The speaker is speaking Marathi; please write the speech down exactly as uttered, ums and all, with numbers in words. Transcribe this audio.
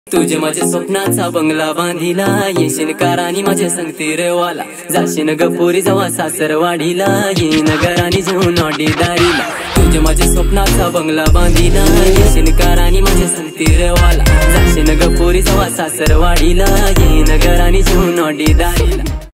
तुझे माझ्या स्वप्नाचा बंगला बांधिला, येशीन कारानी माझ्या संगती रे वाला, जाशीन गपोरी जवा सासरवाडीला, येईन घरानी जेवून नॉडी दारीला। तुझे माझ्या स्वप्नाचा बंगला बांधिला, येशीन कारानी माझ्या संगती रे वाला, जाशीन गपोरी जवा सासरवाडीला, येईन घरानी जेवून नॉडी दारीला।